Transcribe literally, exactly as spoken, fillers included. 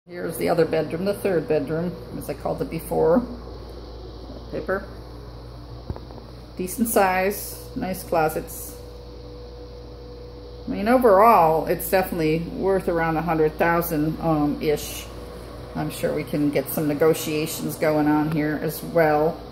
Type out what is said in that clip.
Here's the other bedroom, the third bedroom, as I called it before. Paper. Decent size, nice closets. I mean, overall, it's definitely worth around a hundred thousand um, ish. I'm sure we can get some negotiations going on here as well.